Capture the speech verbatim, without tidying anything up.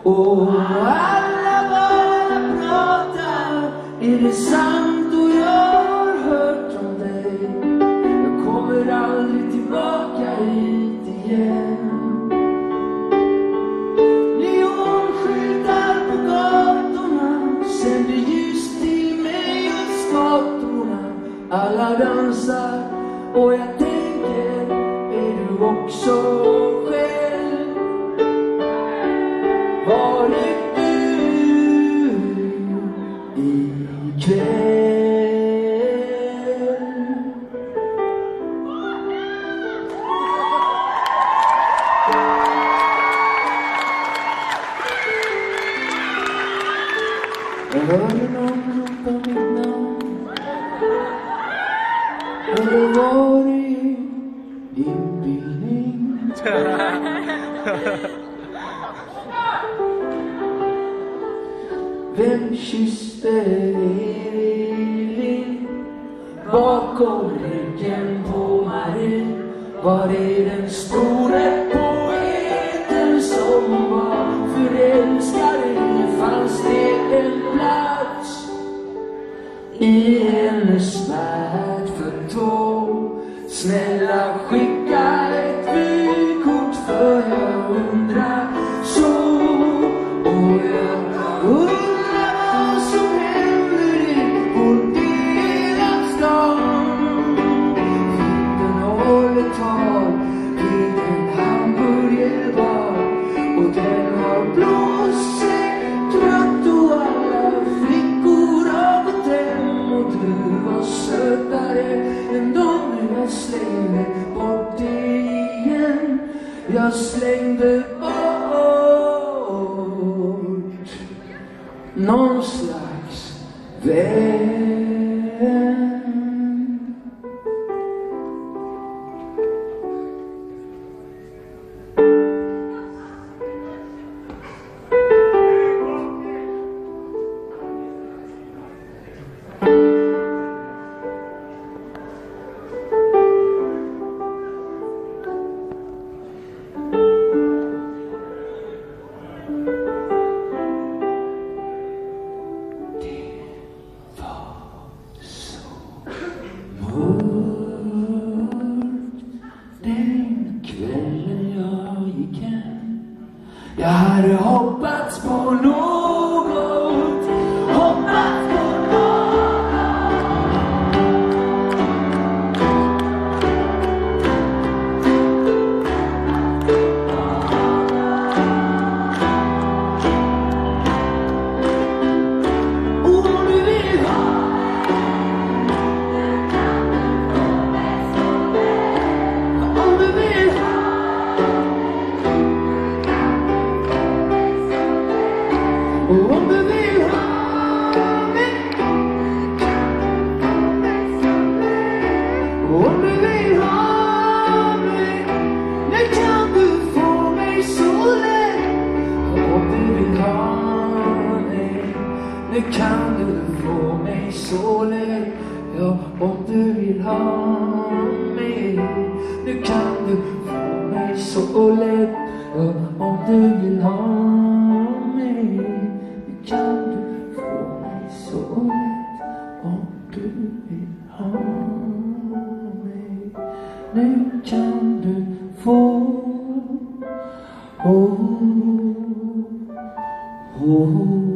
Och alla bara pratar, är det sant och jag har hört om dig. Jag kommer aldrig tillbaka hit igen. Neonskyltar på gatorna sänder ljus till mig och skatorna. Alla dansar och jag tänker, är du också själv? Var är du ikväll? Jag hörde någon ropa mitt namn. Och det var i inbildning. Vem kysste Elin bakom ryggen på Marie? Var det den store poeten som var förälskad? Fanns det en plats i hennes värld för två? Snälla skicka ett vykort för jag undrar så. Och jag undrar vad som händer i vår deras dag. Vinden håller tal vid en hamburgerbar och den har blåst sig trött och alla flickor har gått hem och du var sötare än de. Jag slängde bort det igen. Jag slängde bort någon slags vän. Jag hade hoppats på något, hoppats på något. Om du vill ha om du vill ha om du vill ha mig, om du vill ha mig, nu kan du få mig så lätt. Om du vill ha mig, nu kan du få mig så lätt. Ja, om du vill ha mig, nu kan du få mig så lätt. Ja, om du vill ha mig, kan du få mig så lätt. Om du vill ha mig, nu kan du få oh, oh.